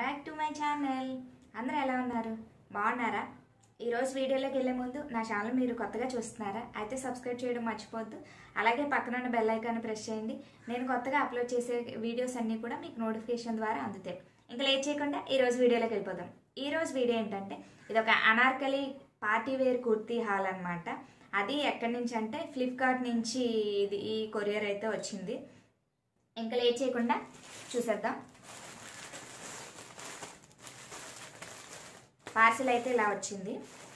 Back to my channel. అందరూ ఎలా ఉన్నారు? బాగున్నారా? ఈరోజు వీడియోలోకి వెళ్ళే ముందు నా ఛానల్ మీరు కొత్తగా చూస్తున్నారా అయితే సబ్స్క్రైబ్ చేయడం మర్చిపోవద్దు. అలాగే పక్కన ఉన్న బెల్ ఐకాన్ ప్రెస్ చేయండి. నేను కొత్తగా అప్లోడ్ చేసే వీడియోస్ అన్నీ కూడా మీకు నోటిఫికేషన్ ద్వారా అందుతాయి. ఇంకా లేట్ చేయకుండా ఈరోజు వీడియోలోకి వెళ్ళిపోదాం. ఈరోజు వీడియో ఏంటంటే ఇది ఒక anarkali party wear kurti haul అనమాట. అది ఎక్కడి నుంచి అంటే ఫ్లిప్కార్ట్ నుంచి ఈ కొరియర్ అయితే వచ్చింది. ఇంకా లేట్ చేయకుండా చూసేద్దాం. పార్సిల్ అయితే ఇలా వచ్చింది.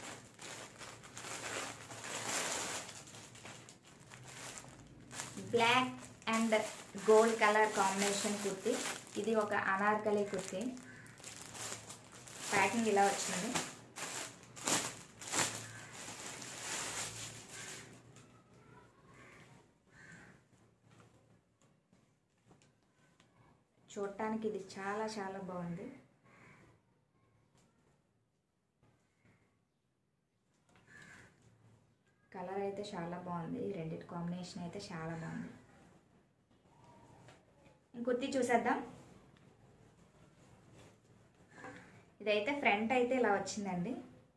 Black and gold colour combination kurti. ఇది ఒక అనార్కలి కుర్తీ. ప్యాకింగ్ ఇలా వచ్చింది. చూడటానికి ఇది చాలా చాలా బాగుంది. కలర్ అయితే చాలా బాగుంది. రెండిటి కాంబినేషన్ అయితే చాలా బాగుంది. కుర్తీ చూసేద్దాం. ఇదైతే ఫ్రంట్ అయితే ఇలా వచ్చిందండి.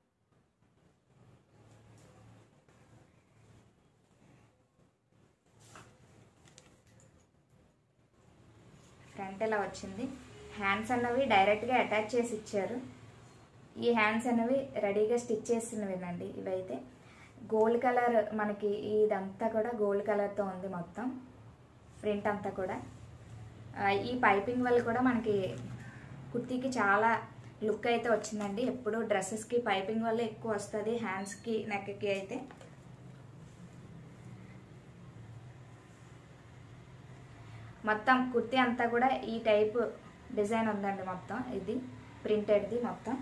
ఫ్రంట్ ఇలా వచ్చింది. హ్యాండ్స్ అన్నవి డైరెక్ట్గా అటాచ్ చేసి ఇచ్చారు. ఈ హ్యాండ్స్ అన్నవి రెడీగా స్టిచ్ చేసినవేనండి. ఇవైతే గోల్డ్ కలర్, మనకి ఇదంతా కూడా గోల్డ్ కలర్తో ఉంది మొత్తం ప్రింట్ అంతా కూడా. ఈ పైపింగ్ వల్ల కూడా మనకి కుర్తీకి చాలా లుక్ అయితే వచ్చిందండి. ఎప్పుడు డ్రెస్సెస్కి పైపింగ్ వల్ల ఎక్కువ వస్తుంది, హ్యాండ్స్కి నెక్కి అయితే. మొత్తం కుర్తీ అంతా కూడా ఈ టైప్ డిజైన్ ఉందండి. మొత్తం ఇది ప్రింటెడ్ది మొత్తం.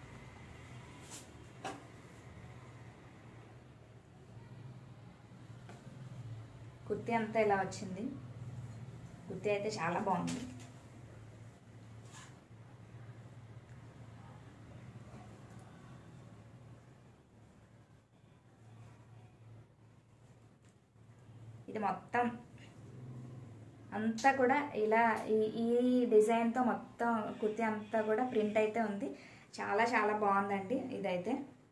కుర్తీ అంతా ఇలా వచ్చింది. కుర్తీ అయితే చాలా బాగుంది. ఇది మొత్తం అంతా కూడా ఇలా ఈ డిజైన్తో మొత్తం కుర్తీ అంతా కూడా ప్రింట్ అయితే ఉంది. చాలా చాలా బాగుందండి. ఇదైతే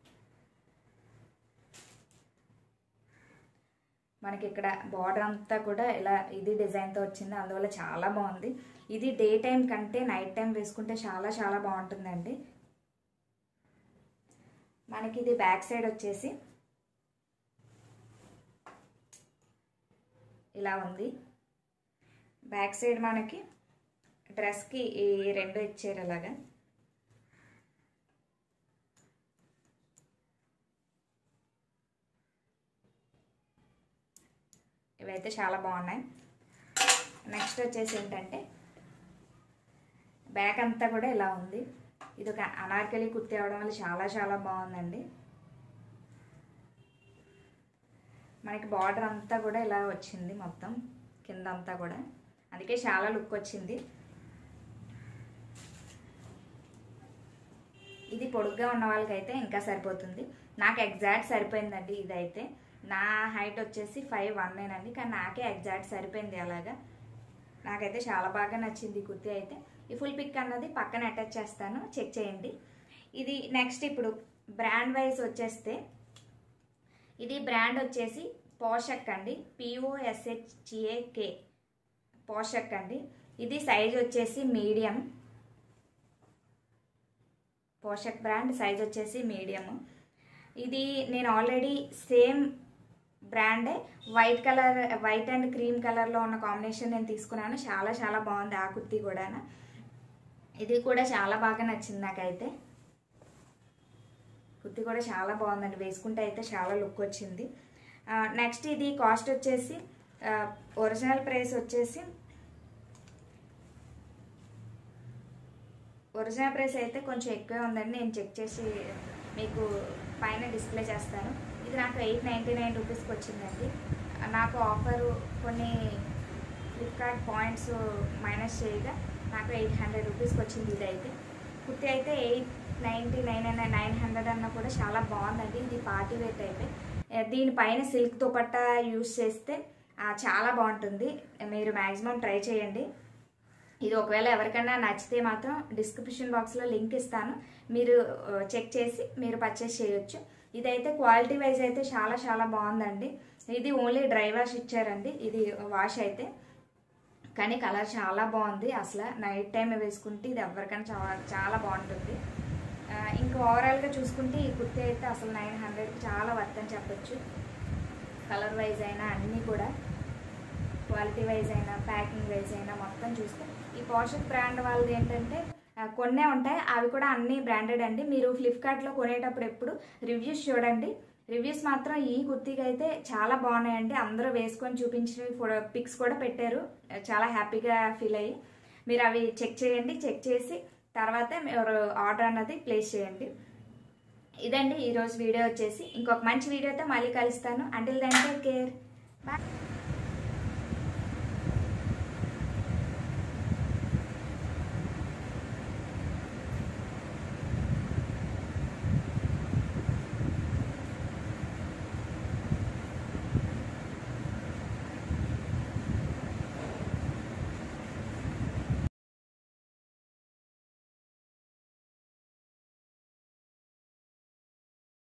మనకి ఇక్కడ బార్డర్ అంతా కూడా ఇలా ఇది డిజైన్తో వచ్చింది. అందువల్ల చాలా బాగుంది. ఇది డే టైం కంటే నైట్ టైం వేసుకుంటే చాలా చాలా బాగుంటుందండి. మనకి ఇది బ్యాక్ సైడ్ వచ్చేసి ఇలా ఉంది. బ్యాక్ సైడ్ మనకి డ్రెస్కి ఈ రెండు ఇచ్చారు అలాగా. ఇవైతే చాలా బాగున్నాయి. నెక్స్ట్ వచ్చేసి ఏంటంటే బ్యాక్ అంతా కూడా ఇలా ఉంది. ఇది ఒక అనార్కలి కుర్తీ అవడం వల్ల చాలా చాలా బాగుందండి. మనకి బార్డర్ అంతా కూడా ఇలా వచ్చింది మొత్తం కింద అంతా కూడా, అందుకే చాలా లుక్ వచ్చింది. ఇది పొడుగ్గా ఉన్న వాళ్ళకైతే ఇంకా సరిపోతుంది. నాకు ఎగ్జాక్ట్ సరిపోయిందండి. ఇదైతే నా హైట్ వచ్చేసి 5'1" అండి, కానీ నాకే ఎగ్జాక్ట్ సరిపోయింది అలాగా. నాకైతే చాలా బాగా నచ్చింది ఈ కుర్తీ అయితే. ఈ ఫుల్ పిక్ అన్నది పక్కన అటాచ్ చేస్తాను, చెక్ చేయండి. ఇది నెక్స్ట్ ఇప్పుడు బ్రాండ్ వైజ్ వచ్చేస్తే ఇది బ్రాండ్ వచ్చేసి పోషక్ అండి, POSHAK పోషక్ అండి. ఇది సైజ్ వచ్చేసి మీడియం. పోషక్ బ్రాండ్ సైజ్ వచ్చేసి మీడియం. ఇది నేను ఆల్రెడీ సేమ్ బ్రాండే వైట్ అండ్ క్రీమ్ కలర్లో ఉన్న కాంబినేషన్ నేను తీసుకున్నాను. చాలా చాలా బాగుంది ఆ కుర్తీ కూడా. ఇది కూడా చాలా బాగా నచ్చింది నాకైతే. కుర్తీ కూడా చాలా బాగుందండి, వేసుకుంటే అయితే చాలా లుక్ వచ్చింది. నెక్స్ట్ ఇది కాస్ట్ వచ్చేసి ఒరిజినల్ ప్రైస్ అయితే కొంచెం ఎక్కువే ఉందండి. నేను చెక్ చేసి మీకు పైన డిస్ప్లే చేస్తాను. ఇది నాకు 899 రూపీస్కి వచ్చిందండి. నాకు ఆఫరు కొన్ని ఫ్లిప్కార్ట్ పాయింట్స్ మైనస్ చేయగా నాకు 800 రూపీస్కి వచ్చింది. ఇదైతే కుర్తీ అయితే 899 అన్న 900 అన్న కూడా చాలా బాగుందండి. ఇది పార్టీ వేర్ టైపే. దీనిపైన సిల్క్ దుపట్టా యూస్ చేస్తే చాలా బాగుంటుంది. మీరు మ్యాక్సిమం ట్రై చేయండి. ఇది ఒకవేళ ఎవరికైనా నచ్చితే మాత్రం డిస్క్రిప్షన్ బాక్స్లో లింక్ ఇస్తాను, మీరు చెక్ చేసి మీరు పర్చేస్ చేయొచ్చు. ఇదైతే క్వాలిటీ వైజ్ అయితే చాలా చాలా బాగుందండి. ఇది ఓన్లీ డ్రై వాష్ ఇచ్చారండి, ఇది వాష్ అయితే, కానీ కలర్ చాలా బాగుంది. అసలు నైట్ టైం వేసుకుంటే ఇది ఎవరికైనా చాలా చాలా బాగుంటుంది. ఇంకా ఓవరాల్గా చూసుకుంటే ఈ కుర్తీ అయితే అసలు 900కి చాలా వర్త్ అని చెప్పొచ్చు. కలర్ వైజ్ అయినా అన్నీ కూడా, క్వాలిటీ వైజ్ అయినా ప్యాకింగ్ వైజ్ అయినా మొత్తం చూస్తే ఈ పోషక్ బ్రాండ్ వాళ్ళది ఏంటంటే కొన్నే ఉంటాయి, అవి కూడా అన్నీ బ్రాండెడ్ అండి. మీరు ఫ్లిప్కార్ట్లో కొనేటప్పుడు ఎప్పుడు రివ్యూస్ చూడండి. రివ్యూస్ మాత్రం ఈ కుర్తీకి అయితే చాలా బాగున్నాయండి. అందరూ వేసుకొని చూపించిన పిక్స్ కూడా పెట్టారు, చాలా హ్యాపీగా ఫీల్ అయ్యి. మీరు అవి చెక్ చేయండి, చెక్ చేసి తర్వాత మీరు ఆర్డర్ అన్నది ప్లేస్ చేయండి. ఇదండి ఈరోజు వీడియో వచ్చేసి. ఇంకొక మంచి వీడియోతో మళ్ళీ కలుస్తాను. Until then take care, bye.